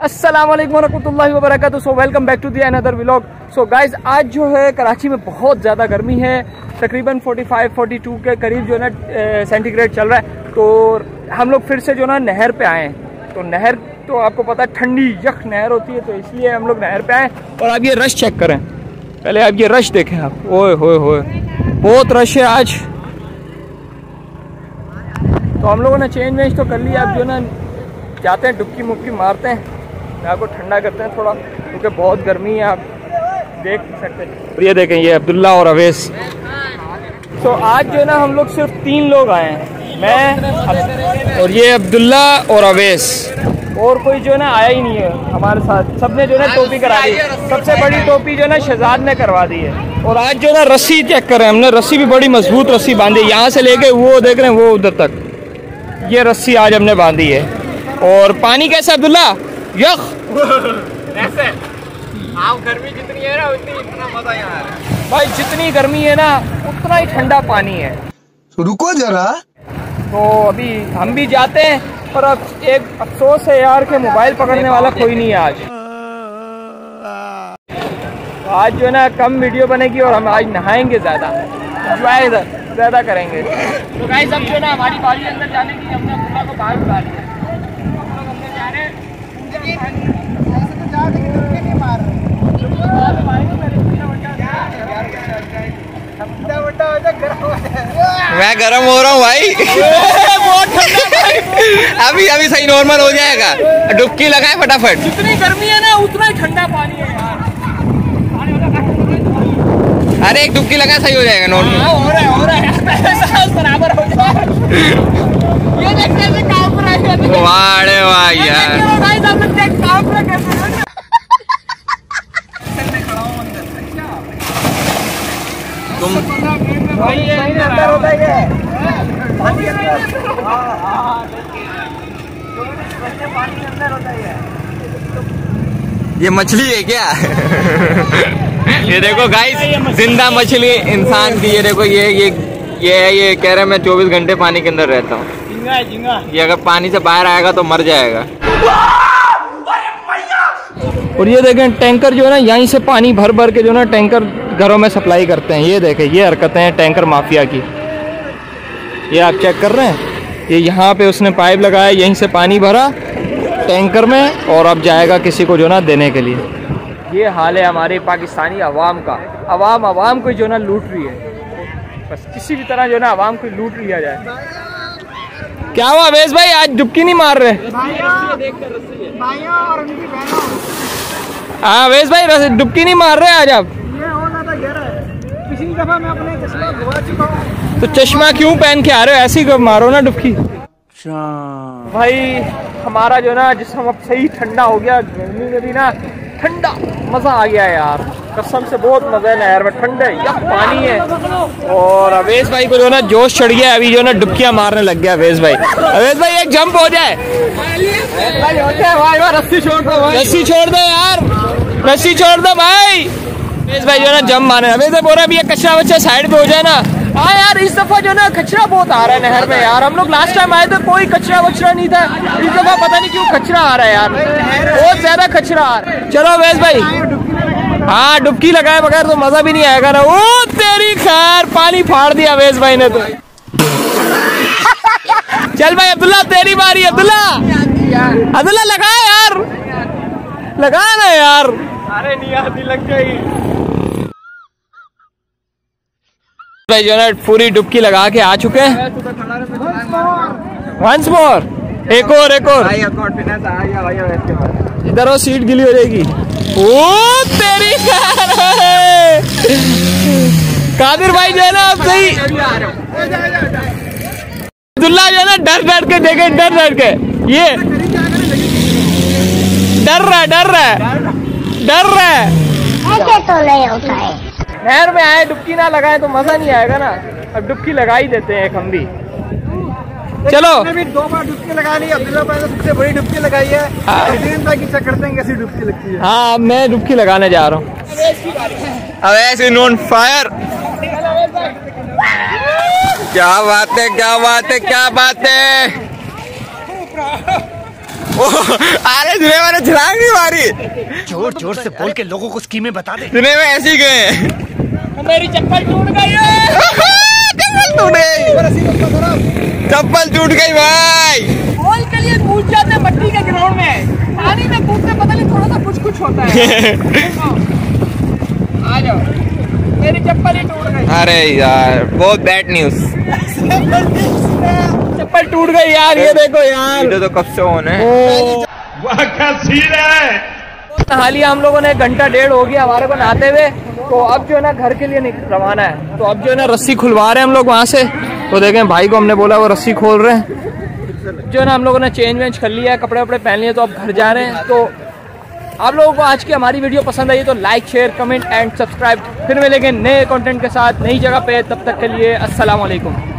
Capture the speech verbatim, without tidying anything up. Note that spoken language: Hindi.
अस्सलाम वालेकुम रहमतुल्लाहि व बरकातुहू। So welcome back to the another vlog. So guys आज जो है कराची में बहुत ज़्यादा गर्मी है, तकरीबन पैंतालीस बयालीस के करीब जो है ना सेंटीग्रेड चल रहा है। तो हम लोग फिर से जो ना नहर पे आए हैं। तो नहर तो आपको पता है ठंडी यख नहर होती है, तो इसलिए हम लोग नहर पे आए। और आप ये रश चेक करें, पहले आप ये रश देखें आप, ओए होए होए बहुत रश है आज। तो हम लोगों ने चेंज वेंज तो कर लिया, अब जो ना जाते हैं डुबकी मुक्की मारते हैं, आपको ठंडा करते हैं थोड़ा, क्योंकि बहुत गर्मी है, आप देख सकते हैं। और ये देखें, ये अब्दुल्ला और अवैस। तो आज जो है ना हम लोग सिर्फ तीन लोग आए हैं, मैं और ये अब्दुल्ला और अवैस, और कोई जो है ना आया ही नहीं है हमारे साथ। सबने जो है ना टोपी करा दी, सबसे बड़ी टोपी जो है ना शहजाद ने करवा दी है। और आज जो है ना रस्सी चेक कर रहे हैं, हमने रस्सी भी बड़ी मजबूत रस्सी बांधी, यहाँ से लेके वो देख रहे हैं वो उधर तक, ये रस्सी आज हमने बांधी है। और पानी कैसा अब्दुल्ला? यख ऐसे आप गर्मी जितनी है ना उतनी इतना मजा यहाँ आ रहा है भाई, जितनी गर्मी है ना उतना ही ठंडा पानी है। रुको जरा। तो अभी हम भी जाते हैं, पर अब एक अफसोस है यार कि मोबाइल पकड़ने वाला कोई नहीं है आज। तो आज जो है ना कम वीडियो बनेगी और हम आज नहाएंगे ज़्यादा, एंजॉय ज़्यादा करेंगे। तो गाइस अब जो है ना हमारी बारी अंदर जाने की, हमने अब्दुल्ला को बाहर उतार दिया। हम लोग अंदर जा रहे हैं। मैं गरम हो रहा हूँ भाई अभी अभी सही नॉर्मल हो जाएगा, डुबकी लगाए फटाफट। जितनी गर्मी है ना उतना ही ठंडा पानी है यार। अरे एक डुबकी लगाए सही हो जाएगा नॉर्मल। हो रहा है हो रहा है बराबर हो जाए। ये देखते हैं काम कर रहा है। वाह रे वाह यार, तुम भाई ये अंदर होता है पानी अंदर होता है। ये मछली है क्या? ये देखो गाइस, जिंदा मछली इंसान की। ये देखो ये ये ये है, ये कह रहा है मैं चौबीस घंटे पानी के अंदर रहता हूँ। झींगा है झींगा। ये अगर पानी से बाहर आएगा तो मर जाएगा। और ये देखें टैंकर जो है ना यहीं से पानी भर भर के जो ना टैंकर घरों में सप्लाई करते हैं। ये देखें, ये हरकतें हैं टैंकर माफिया की। ये आप चेक कर रहे हैं, ये यहाँ पे उसने पाइप लगाया, यहीं से पानी भरा टैंकर में और अब जाएगा किसी को जो ना देने के लिए। ये हाल है हमारे पाकिस्तानी अवाम का। अवाम अवाम को जो ना लूट रही है, बस किसी भी तरह जो ना अवाम को लूट लिया जाए। क्या हुआ अवैस भाई, आज डुबकी नहीं मार रहे? हाँ अवैस भाई डुबकी नहीं मार रहे आज आप? पिछली दफा मैं अपने चश्मा गवा चुका हूँ। तो चश्मा क्यों पहन के आ रहे हो? ऐसे ही मारो ना डुबकी। भाई हमारा जो ना जिस्म अब सही ठंडा हो गया, गर्मी में भी ना ठंडा मजा आ गया यार, कसम से बहुत मजा है नहर में, ठंडे यह पानी है। और अवैस भाई को जो ना जोश चढ़ गया, अभी जो ना डुबकियां मारने लग गया अवैस भाई। अवैस भाई एक जंप हो जाए। रस्सी छोड़ दो, रस्सी छोड़ दो यार, रस्सी छोड़ दो भाई। अवैस भाई जो ना जंप मारे। अवैस भाई बोल रहा है ये कचरा वच्चा साइड पे हो जाए ना। हाँ यार इस दफा जो ना कचरा बहुत आ रहा है नहर में यार। हम लोग लास्ट टाइम आए थे कोई कचरा वचरा नहीं था, इस दफा पता नहीं क्यों कचरा आ रहा है यार, बहुत ज्यादा कचरा आ रहा है। चलो अवैस भाई, हाँ डुबकी लगाए बगैर तो मजा भी नहीं आएगा ना। ओ तेरी खैर, पानी फाड़ दिया अवैस भाई ने तो। चल भाई अब्दुल्ला तेरी बारी। अब्दुल्ला अब्दुल्ला लगा यार, लगा ना यार। अरे नहीं आती, लग गई भाई जो ना पूरी डुबकी लगा के आ चुके हैं। वंस मोर, एक और एक और। इधर वो सीट गिली हो जाएगी। ओ तेरी कादिर भाई जो है ना अब सही। अब्दुल्ला जो है ना डर डर के देखे, डर डर के ये डर रहा है, डर रहा है, डर रहा है। ऐसे तो नहीं होता है। नहर में आए डुबकी ना लगाए तो मजा नहीं आएगा ना। अब डुबकी लगा ही देते हैं एक हम भी। चलो भी दो बार डुबकी लगा ली, अब्दुल्ला भाई ने सबसे बड़ी डुबकी लगाई है। चेक करते हैं कैसी डुबकी लगती है। हाँ मैं डुबकी लगाने जा रहा हूँ। Awais in on fire. क्या बात है, क्या बात है, क्या बात है। अरे जुने मैंने छलांग नहीं मारी। जोर जोर से बोल के लोगों को स्कीमें बता दे। जुने में ऐसे ही गए। मेरी चप्पल टूट गई है। चप्पल टूट गई, चप्पल टूट गई भाई। बॉल के लिए कूद जाते मट्टी के ग्राउंड में, पानी में कूदते पता नहीं थोड़ा सा कुछ कुछ होता है। आ जाओ, मेरी चप्पल ही टूट गई। अरे यार बहुत बैड न्यूज, चप्पल टूट गई यार। ये देखो यार, वीडियो तो कब से ऑन है। वाह क्या सीन है। नहा लिया हम लोगों ने, घंटा डेढ़ हो गया हमारे को नहाते हुए। तो अब जो है ना घर के लिए रवाना है। तो अब जो है ना रस्सी खुलवा रहे हैं हम लोग वहाँ से। तो देखें भाई को हमने बोला, वो रस्सी खोल रहे हैं। जो है ना हम लोगों ने चेंज वेंज कर लिया है, कपड़े वपड़े पहन लिए, तो अब घर जा रहे हैं। तो आप लोगों को आज की हमारी वीडियो पसंद आई तो like share comment and subscribe. फिर मिलेंगे नए कंटेंट के साथ नई जगह पे, तब तक के लिए अस्सलाम वालेकुम।